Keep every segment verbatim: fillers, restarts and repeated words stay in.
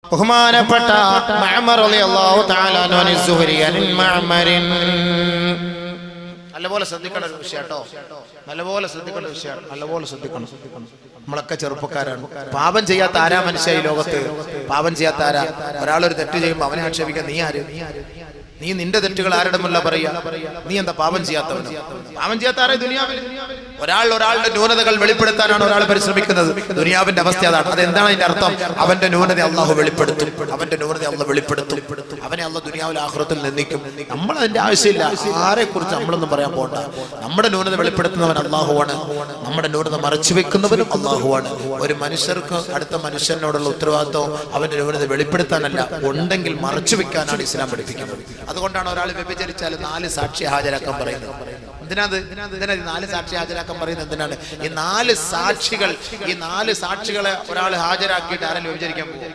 ബഹുമാനപ്പെട്ട മഅ്മർ റളിയല്ലാഹു തആല അൻഹു സുഹരി അൻ മഅ്മരിൻ നല്ലപോലെ ശ്രദ്ധിക്കേണ്ട ഒരു വിഷയം കേട്ടോ. നല്ലപോലെ ശ്രദ്ധിക്കേണ്ട വിഷയമാണ്. നല്ലപോലെ ശ്രദ്ധിക്കണം. നമ്മളൊക്കെ ചെറുപ്പക്കാരാണ്. പാപം ചെയ്യാത്ത ആരാ മനുഷ്യ ഈ ലോകത്ത്? പാപം ചെയ്യാത്ത ആരാ? ഒരാളൊരു തെറ്റ് ചെയ്യുമ്പോൾ അവനെ ആക്ഷേപിക്കാൻ നീ ആര്? നീ നിന്റെ തെറ്റുകൾ ആരുടെ മുന്നിലാ പറയാ? നീ എന്താ പാപം ചെയ്യാത്തവൻ? പാപം ചെയ്യാത്ത ആരാ ദുനിയാവിൽ? ഒരാൾ ഒരാളുടെ ന്യൂനതകൾ വെളിപ്പെടുത്താനാണ് ഒരാൾ പരിശ്രമിക്കുന്നത്. ദുനിയാവിന്റെ അവസ്ഥ അതാണ്. അതെന്താണ് അതിന്റെ അർത്ഥം? അവന്റെ ന്യൂനത അള്ളാഹു വെളിപ്പെടുത്തും. അവന്റെ ന്യൂനത അള്ളാഹു വെളിപ്പെടുത്തും. അവനെ അള്ളാഹു ദുനിയാവിൽ ആഖിറത്തിൽ നിന്ദിക്കും. നമ്മൾ അതിന്റെ ആവശ്യമില്ല. ആരെ കുറിച്ച് നമ്മളൊന്നും പറയാൻ പോകണ്ട. നമ്മുടെ ന്യൂനത വെളിപ്പെടുത്തുന്നവൻ അള്ളാഹുവാണ്. നമ്മുടെ ന്യൂനത മറച്ചു വെക്കുന്നവനും അള്ളാഹുവാണ്. ഒരു മനുഷ്യർക്ക് അടുത്ത മനുഷ്യനോടുള്ള ഉത്തരവാദിത്വം അവന്റെ ന്യൂനത വെളിപ്പെടുത്താനല്ല, ഉണ്ടെങ്കിൽ മറച്ചു വെക്കാനാണ് ഇസ്ലാം പഠിപ്പിക്കുന്നത്. അതുകൊണ്ടാണ് ഒരാൾ വ്യഭിചരിച്ചാൽ നാല് സാക്ഷി ഹാജരാക്കാൻ പറയുന്നത്. എന്തിനാത്? എന്തിനാ നാല് സാക്ഷി ഹാജരാക്കാൻ പറയുന്നത്? എന്തിനാണ്? ഈ നാല് സാക്ഷികൾ ഈ നാല് സാക്ഷികളെ ഒരാൾ ഹാജരാക്കിയിട്ട് ആരെങ്കിലും വ്യഭിചരിക്കാൻ പോകും?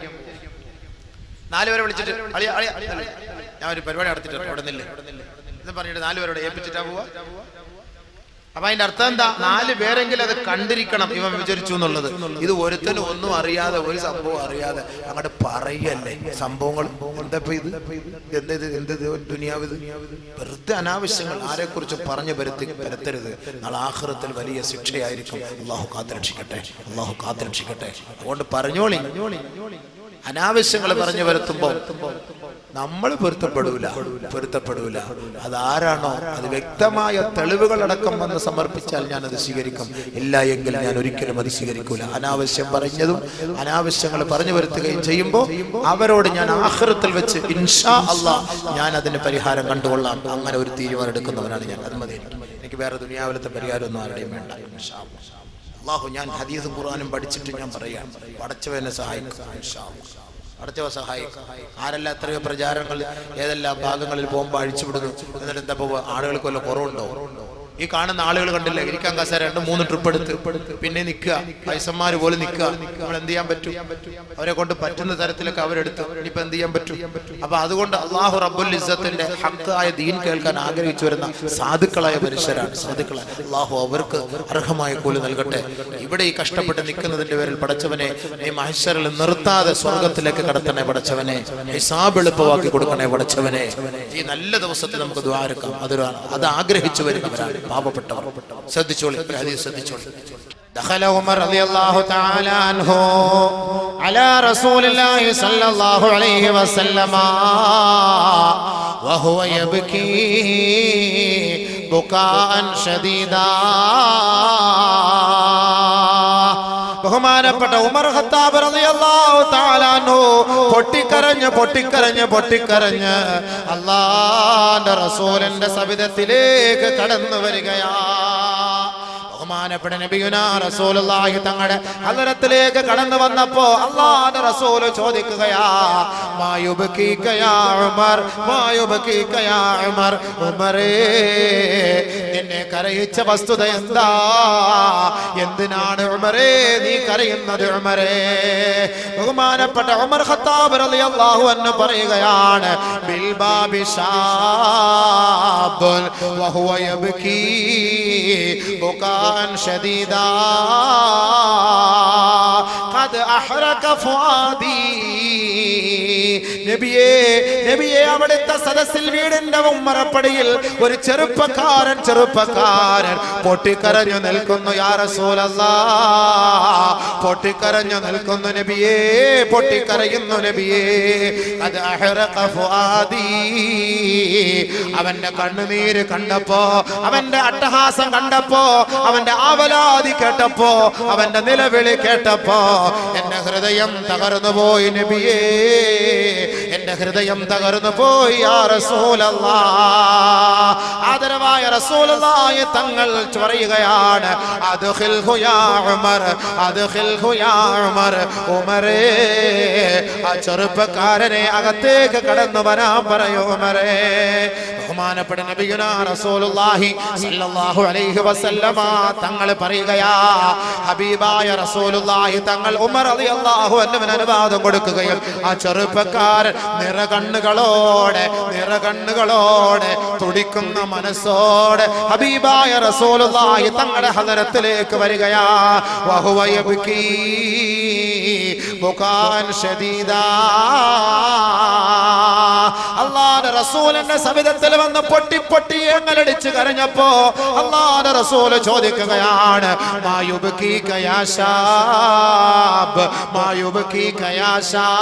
നാലുപേരെ വിളിച്ചിട്ട് ഞാൻ ഒരു പരിപാടി നടത്തിയിട്ട് അവിടെ നിന്നില്ലേ എന്ന് പറഞ്ഞിട്ട് നാലുപേരോട് ഏൽപ്പിച്ചിട്ടാ പോവാ? അപ്പൊ അതിന്റെ അർത്ഥം എന്താ? നാല് പേരെങ്കിലും അത് കണ്ടിരിക്കണം ഇവൻ വിചരിച്ചു എന്നുള്ളത്. ഇത് ഒരുത്തനും ഒന്നും അറിയാതെ, ഒരു സംഭവം അറിയാതെ അങ്ങോട്ട് പറയല്ലേ സംഭവങ്ങൾ. എന്താ ഇത്? എന്തത് എന്തത് ദുനിയാവിത്? വെറുതെ അനാവശ്യങ്ങൾ ആരെ കുറിച്ച് പറഞ്ഞു പരത്തി പരത്തരുത്. നാളെ ആഖിറത്തിൽ വലിയ ശിക്ഷയായിരിക്കും. അള്ളാഹു കാത്തുരക്ഷിക്കട്ടെ. അള്ളാഹു കാത്തുരക്ഷിക്കട്ടെ. അതുകൊണ്ട് പറഞ്ഞോളി, അനാവശ്യങ്ങൾ പറഞ്ഞു വരുത്തുമ്പോ നമ്മൾ പൊരുത്തപ്പെടൂല പൊരുത്തപ്പെടൂല അതാരാണോ അത് വ്യക്തമായ തെളിവുകളടക്കം വന്ന് സമർപ്പിച്ചാൽ ഞാൻ അത് സ്വീകരിക്കും. ഇല്ല എങ്കിൽ ഞാൻ ഒരിക്കലും അത് സ്വീകരിക്കൂല. അനാവശ്യം പറഞ്ഞതും അനാവശ്യങ്ങൾ പറഞ്ഞു വരുത്തുകയും ചെയ്യുമ്പോൾ അവരോട് ഞാൻ ആഖിറത്തിൽ വെച്ച് ഇൻഷാ അല്ലാഹ് ഞാൻ അതിന് പരിഹാരം കണ്ടുകൊള്ളാം. അങ്ങനെ ഒരു തീരുമാനം എടുക്കുന്നവനാണ് ഞാൻ. അത് മതി. എനിക്ക് വേറെ ദുനിയാവിലത്തെ പരിഹാരം ഒന്നും ആരുടെയും വേണ്ട. ഇൻഷാ അല്ലാഹു ഞാൻ ഹദീസും ഖുർആനും പഠിച്ചിട്ട് ഞാൻ പറയാം. പടച്ചവനെ സഹായിക്കും. ഇൻഷാ അല്ലാഹ് അടച്ചവ സഹായിക്കും. ആരെല്ലാം എത്രയോ പ്രചാരങ്ങൾ ഏതെല്ലാം ഭാഗങ്ങളിൽ പോകുമ്പോൾ അഴിച്ചുവിടുന്നു. എന്നിട്ട് എന്താ പോകുക? ആളുകൾക്ക് വല്ല കുറവുണ്ടോ? ഈ കാണുന്ന ആളുകൾ കണ്ടില്ലേ, ഇരിക്കാൻ കസേര രണ്ട് മൂന്ന് ട്രിപ്പ് എടുത്ത് പിന്നെ നിൽക്കുക, വയസ്സന്മാര് പോലെ നിൽക്കുക. നമ്മൾ എന്ത് ചെയ്യാൻ പറ്റും? അവരെ കൊണ്ട് പറ്റുന്ന തരത്തിലൊക്കെ അവരെടുത്ത് ഇനിയിപ്പോ എന്ത് ചെയ്യാൻ പറ്റും? അപ്പൊ അതുകൊണ്ട് അള്ളാഹു റബ്ബുൽ ഇസ്സത്തിന്റെ ഹഖായ ദീൻ കേൾക്കാൻ ആഗ്രഹിച്ചു വരുന്ന സാധുക്കളായ മനുഷ്യരാണ്. സാധുക്കളായ അള്ളാഹു അവർക്ക് അർഹമായ കൂലി നൽകട്ടെ. ഇവിടെ ഈ കഷ്ടപ്പെട്ട് നിൽക്കുന്നതിന്റെ പേരിൽ പടച്ചവനെ നീ മഹ്ശറിൽ നിർത്താതെ സ്വർഗത്തിലേക്ക് കടത്തണേ പടച്ചവനെ. ഹിസാബ് എളുപ്പമാക്കി കൊടുക്കണേ പടച്ചവനെ. ഈ നല്ല ദിവസത്തിൽ നമുക്ക് ദുആ എടുക്കാം. അതൊരു അത് ആഗ്രഹിച്ചു വരുന്നവരാണ് പാവപ്പെട്ടവർ. ശ്രദ്ധിച്ചോളി, ഹദീസ് ശ്രദ്ധിച്ചോളി. دخل عمر رضي الله تعالى عنه على رسول الله صلى الله عليه وسلم وهو يبكي بكاء شديدا. ബഹുമാനപ്പെട്ട ഉമർ ഖത്താബ് റളിയല്ലാഹു തആല അൻഹു പൊട്ടിക്കരഞ്ഞ് പൊട്ടിക്കരഞ്ഞ് പൊട്ടിക്കരഞ്ഞ് അല്ലാഹുവിന്റെ റസൂലിന്റെ സവിധത്തിലേക്ക് കടന്നു വരികയാ. ബഹുമാനപ്പെട്ട നബിയുനാ റസൂലുള്ളാഹി തങ്ങളുടെ ഹളറത്തിലേക്ക് കടന്നു വന്നപ്പോ അല്ലാഹുവിന്റെ റസൂൽ ചോദിക്കുകയാ, മായുബകീക യാ ഉമർ, മായുബകീക യാ ഉമർ. ഉമറേ, നിന്നെ കരയിച്ച വസ്തുത എന്താ? എന്തിനാണ് ഉമറേ നീ കരയുന്നത്? ഉമറേ, ബഹുമാനപ്പെട്ട ഉമർ ഖത്താബ് റളിയല്ലാഹു അൻഹു പറയുകയാണ്, ബിൽ ബാബി ശാബുൻ വഹുവ യബ്കീ ബുകാൻ ശദീദാ ഖദ് അഹ്റക ഫുആദി. നബിയേ നബിയേ അവിടുത്തെ സദസ്സിൽ വീടിന്റെ ഉമ്മറപ്പടിയിൽ ഒരു ചെറുപ്പക്കാരൻ ചെറുപ്പക്കാരൻ പൊട്ടിക്കരഞ്ഞു നിൽക്കുന്നു. യാ റസൂലല്ലാഹ്, പൊട്ടിക്കരഞ്ഞു നിൽക്കുന്നു നബിയേ, പൊട്ടിക്കരയുന്നു നബിയേ. ഖദ് അഹ്റക ഫുആദി. അവന്റെ കണ്ണുനീര് കണ്ടപ്പോ, അവന്റെ അട്ടഹാസം കണ്ടപ്പോ, അവന്റെ ആവലാതി കേട്ടപ്പോ, അവന്റെ നിലവിളി കേട്ടപ്പോ എന്റെ ഹൃദയം തകർന്നു പോയി നബിയേ, എന്റെ ഹൃദയം തകർന്നു പോയി. യാ റസൂലല്ലാഹ്, ആദരവായ റസൂലുള്ളാഹി തങ്ങൾ പറയുകയാണ്, അദ്ഖിൽഹു യാ ഉമർ, അദ്ഖിൽഹു യാ ഉമർ. ഉമറേ, ആ ചെറുപ്പക്കാരനെ അകത്തേക്ക് കടന്നു വരാൻ പറയൂ ഉമറേ. ബഹുമാനപ്പെട്ട നബിയുനാ റസൂലുള്ളാഹി സ്വല്ലല്ലാഹു അലൈഹി വസല്ലമ തങ്ങൾ പറയുകയാ, ഹബീബായ റസൂലുള്ളാഹി തങ്ങൾ ഉമർ റളിയല്ലാഹു അൻഹുവിന് അനുവാദം കൊടുക്കുകയും ആ ചെറുപ്പക്കാരൻ നിറകണ്ണുകളോടെ നിറകണ്ണുകളോടെ തുടിക്കുന്ന മനസ്സോടെ ഹബീബായ റസൂലുള്ളാഹി തങ്ങളുടെ ഹളറത്തിലേക്ക് വരികയാ. വഹുവ യബ്കീ ബുകാൻ ശദീദാ. അല്ലാഹുവിന്റെ റസൂലിന്റെ സവിധത്തിൽ വന്ന് പൊട്ടി പൊട്ടി ഏങ്ങലടിച്ച് കരഞ്ഞപ്പോ അല്ലാഹുവിന്റെ റസൂൽ ചോദിക്കുകയാണ്, മായുബ്കീക യാ ശാബ്, മായുബ്കീക യാ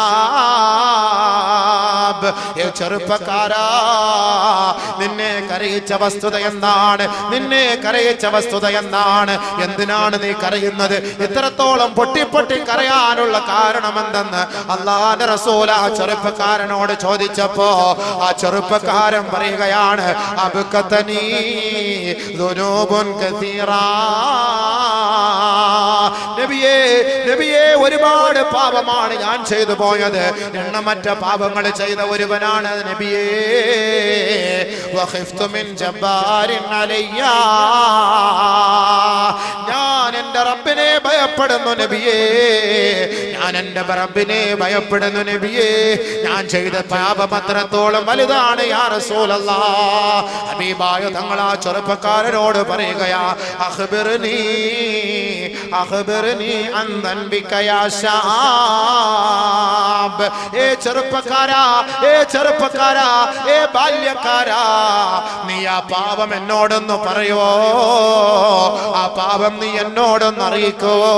ശാബ്. ഏ ചെറുപ്പക്കാരാ, നിന്നെ കരയിച്ച വസ്തുത എന്താണ്? നിന്നെ കരയിച്ച വസ്തുത എന്താണ്? എന്തിനാണ് നീ കരയുന്നത്? ഇത്രത്തോളം പൊട്ടി പൊട്ടി കരയാനുള്ള കാരണം എന്തെന്ന് അല്ലാഹുവിന്റെ റസൂൽ ആ ചെറുപ്പക്കാരനോട് ചോദിച്ചപ്പോ ആ ചെറുപ്പക്കാരൻ പറയുകയാണ്, അബ്കതനീ ദുനൂബുൻ കസീറാ. നബിയേ, നബിയേ, ഒരുപാട് പാപമാണ് ഞാൻ ചെയ്തു പോയത്. എണ്ണമറ്റ പാപങ്ങൾ ചെയ്ത ഒരുവനാണ് നബിയേ. വഖിഫ്തു മിൻ ജബ്ബാരിൻ അലയ്യാ. ഞാൻ എൻ്റെ റബ്ബിനെ ഭയപ്പെടുന്നു നബിയേ, ഞാൻ എൻ്റെ റബ്ബിനെ ഭയപ്പെടുന്നു നബിയേ. ഞാൻ ചെയ്ത പാപം അത്രത്തോളം വലുതാണ് യാ റസൂലല്ലാഹ്. ഹബീബായ തങ്ങൾ ആ ചെറുപ്പക്കാരനോട് പറയുകയാ, അഖ്ബിർനീ അഖ്ബിർനീ അൻ ദൻബിക യാ ശാബ്. ഏ ചെറുപ്പക്കാരാ, ഏ ചെറുപ്പക്കാരാ, ഏ ബാല്യക്കാരാ, നീ ആ പാപം എന്നോടൊന്ന് പറയോ? ആ പാപം നീ എന്നോടൊന്ന് അറിയിക്കുവോ?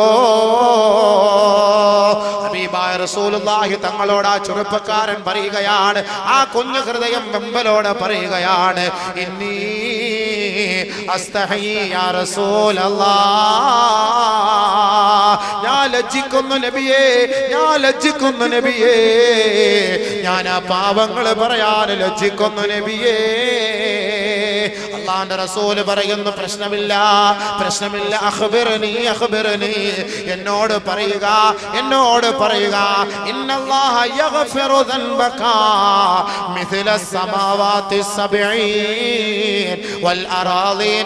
ഹബീബായ റസൂലുള്ളാഹി തങ്ങളോട് ആ ചെറുപ്പക്കാരൻ പറയുകയാണ്, ആ കുഞ്ഞു ഹൃദയം വെമ്പലോട് പറയുകയാണ്, ഇന്നി അസ്തഹയി യാ റസൂലല്ലാഹ്. ഞാൻ ലജ്ജിക്കുന്നു നബിയേ, ഞാൻ ലജ്ജിക്കുന്നു നബിയേ, ഞാൻ ആ പാപങ്ങൾ പറയാൻ ലജ്ജിക്കുന്നു നബിയേ. അല്ലാഹുവിന്റെ റസൂൽ പറയുന്നു, പ്രശ്നമില്ല, പ്രശ്നമില്ല. അഖ്ബിർനി അഖ്ബിർനി, എന്നോട് പറയുക, എന്നോട് പറയുക. ഇന്നല്ലാഹ യഗ്ഫിറു ദൻബക മിസ്ല സമാവാതി സബ്ഈൻ വൽ അറാളീന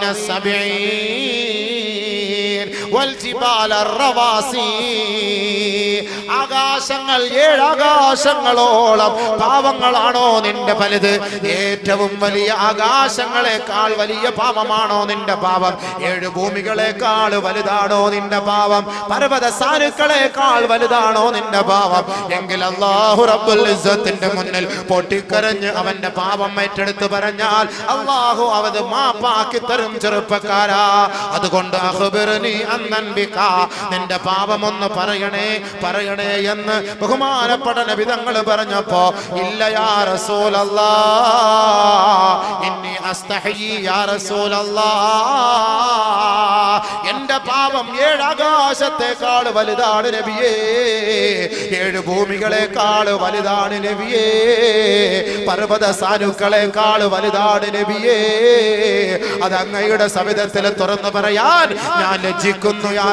സബ്ഈൻ വൽ ജിബാല റവാസി. ആകാശങ്ങൾ, ഏഴാകാശങ്ങളോളം പാവങ്ങളാണോ നിന്റെ വലുത്? ഏറ്റവും വലിയ ആകാശങ്ങളെക്കാൾ വലിയ പാപമാണോ നിന്റെ പാപം? ഏഴ് ഭൂമികളെക്കാൾ വലുതാണോ നിന്റെ പാപം? പർവ്വത സാനുക്കളെക്കാൾ വലുതാണോ നിന്റെ പാപം? എങ്കിൽ അല്ലാഹു റബ്ബുൽ ഇസ്സത്തിന്റെ മുന്നിൽ പൊട്ടിക്കരഞ്ഞ് അവന്റെ പാപം ഏറ്റെടുത്ത് പറഞ്ഞാൽ അല്ലാഹു അവത് മാപ്പാക്കി തരും ചെറുപ്പക്കാരാ. അതുകൊണ്ട് അഖ്ബിർനി അൻ ദൻബിക, നിന്റെ പാപം ഒന്ന് പറയണേ, പറയണേ എന്ന് ബഹുമാനപ്പെട്ട നബി തങ്ങൾ പറഞ്ഞപ്പോ, ഇല്ല യാ റസൂലല്ലാഹ്, ഇന്നി അസ്തഹയി യാ റസൂലല്ലാഹ്, എന്റെ പാപം ഏഴാകാശത്തെക്കാൾ വലുതാണ് നബിയേ, ഏഴ് ഭൂമികളെക്കാൾ വലുതാണ് നബിയേ, പർവ്വത സാനുക്കളെക്കാൾ വലുതാണ് നബിയേ. അത് അങ്ങയുടെ സവിധത്തിൽ തുറന്നു പറയാൻ ഞാൻ ലജ്ജിക്കുന്നു യാ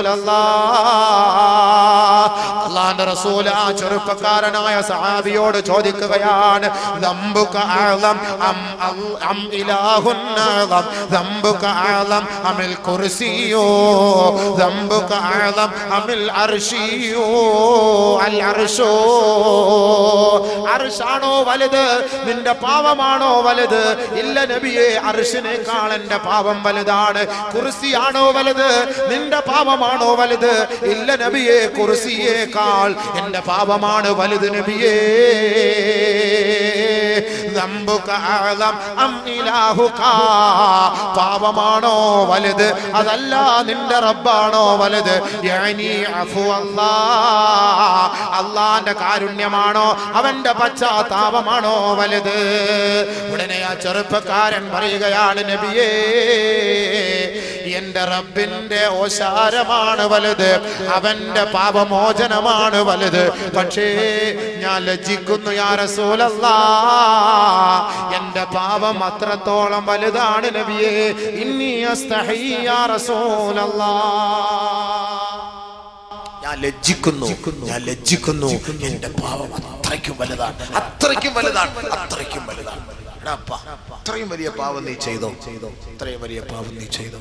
റസൂലല്ലാഹ്. അല്ലാഹുവിന്റെ റസൂൽ ആ ചെറുപ്പക്കാരനായ സഹാബിയോട് ചോദിക്കുകയാണ്, ദംബുക അഅലം അം അം ഇലാഹുൻ അഅലം, ദംബുക അഅലം അമിൽ കുർസിയോ, ദംബുക അഅലം അമിൽ അർശിയോ, അൽ അർശോ. അർശാണോ വലുത്? നിന്റെ പാപമാണോ വലുത്? ഇല്ല നബിയേ, അർശിനേക്കാൾ എന്റെ പാപം വലുതാണ്. കുർസിയാണോ വലുത്? നിന്റെ പാപമാണോ വലുത്? ഇല്ല നബിയേ, കുർസിയേക്കാൾ എന്റെ പാപമാണ് വലുത് നബിയേ. ദംബുക അഅലം അം ഇലാഹുക, പാപമാണോ വലുത്? അതല്ല നിന്റെ റബ്ബാണോ വലുത്? യഅനി അഫു അല്ലാഹ്, അല്ലാഹുവിന്റെ കാരുണ്യമാണോ അവന്റെ പശ്ചാത്താപമാണോ വലുത്? ഉടനെ ആ ചെറുപ്പക്കാരൻ പറയുകയാണ്, നബിയേ, എന്റെ റബ്ബിന്റെ ഓശാരമാണ് വലുത്, അവന്റെ പാപമോചനമാണ് വലുത്. പക്ഷേ ഞാൻ ലജ്ജിക്കുന്നു യാ റസൂലല്ലാഹ്, എന്റെ പാപം അത്രത്തോളം വലുതാണ് നബിയേ. ഇന്നി അസ്തഹയി യാ റസൂലല്ലാഹ്, ഞാൻ ലജ്ജിക്കുന്നു, ഞാൻ ലജ്ജിക്കുന്നു, എന്റെ പാപം അത്രയ്ക്കും വലുതാണ്, അത്രയ്ക്കും വലുതാണ്, അത്രയ്ക്കും വലുതാണ്. അത്രയും വലിയ പാപം നീ ചെയ്തോ, അത്രയും വലിയ പാപം നീ ചെയ്തോ.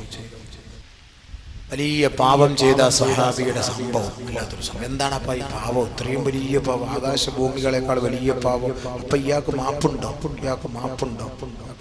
വലിയ പാപം ചെയ്ത സഹാബിയുടെ സംഭവം അല്ലാത്തൊരു സംഭവം. എന്താണ് അപ്പ ഈ പാപം? ഇത്രയും വലിയ പാപം, ആകാശഭൂമികളെക്കാൾ വലിയ പാപം. അപ്പൊ ഇയാൾക്ക് മാപ്പുണ്ടോ? ഇയാൾക്ക് മാപ്പുണ്ടോ?